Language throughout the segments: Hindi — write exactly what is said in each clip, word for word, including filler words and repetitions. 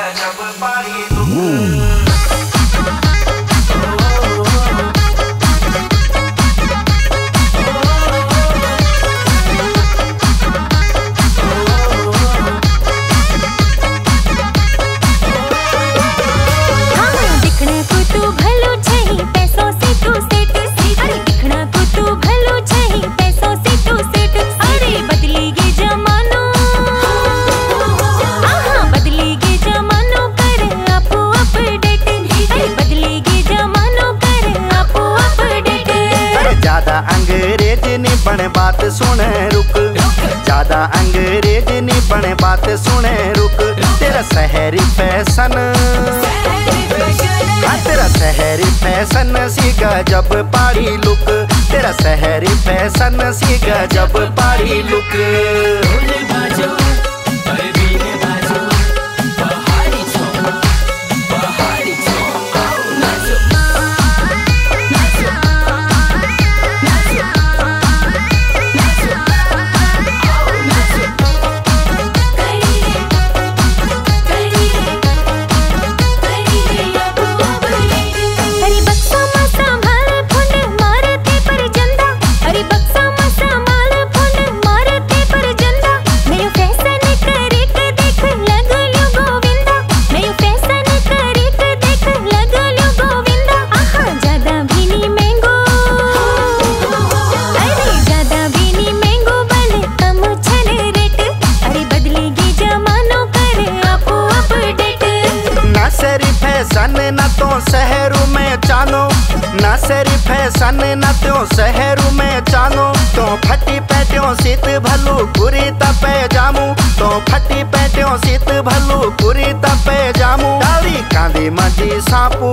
बने बात सुने रुक, ज्यादा अंग्रेज नहीं बने बात सुने रुक। तेरा शहरी फैशन, हाँ तेरा शहरी फैशन सीगा जब पारी लुक, तेरा शहरी फैशन सीगा जब पारी लुक। ना तो शहरों में चानो ना सेरी फैशन ना तो शहरों में चानो। तो फटी पैटियों सीत भलू पूरी तपे जामू, तो फटी पैटियों सीत भलू पूरी तपे जामू। डाली कांदी मजी सापू,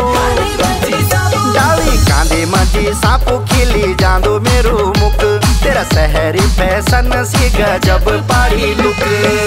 डाली कांदी मजी सापू खिली जांदो मेरो मुख। तेरा शहरी फैशन सी गजब पारी लुक।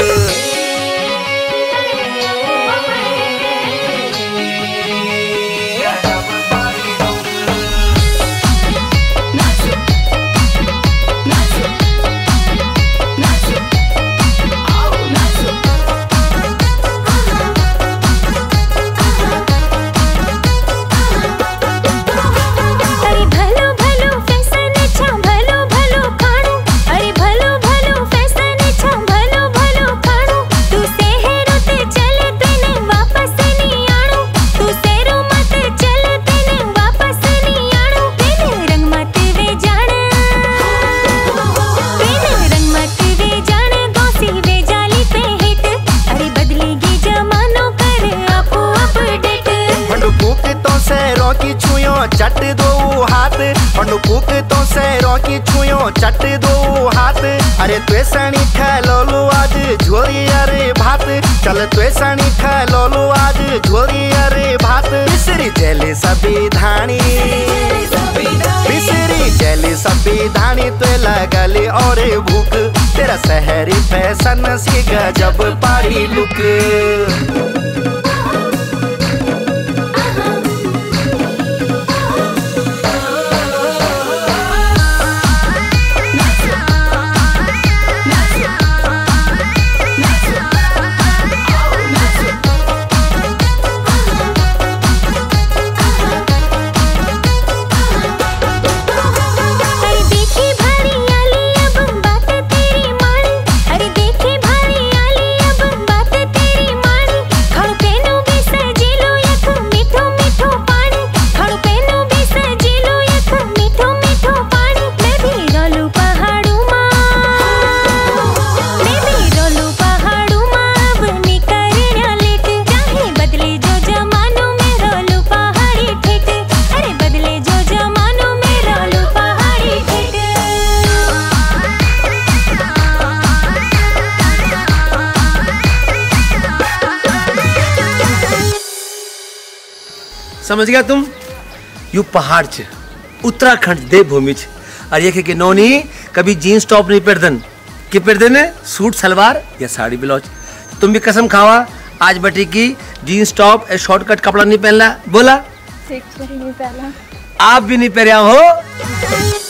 चट दो हाथ पंडुपुक तो सैरों की छुयो चट दो हाथ। अरे त्वे सणी खलोलू आज झोली अरे भात, चल त्वे सणी खलोलू आज झोली अरे भात। बिसरी जैली सभी धानी, बिसरी जैली सभी धानी त्वे लगली और भूख। तेरा शहरी फैशन सी गजब पारी लुक। समझ गया तुम? यू पहाड़ च उत्तराखंड देवभूमि च और ये कि नौनी कभी जीन्स टॉप नहीं पहनदन कि पहनदन सूट सलवार या साड़ी ब्लाउज। तुम भी कसम खावा आज बटी की जीन्स टॉप शॉर्टकट कपड़ा नहीं पहनला। बोला नहीं पहला। आप भी नहीं पहना हो।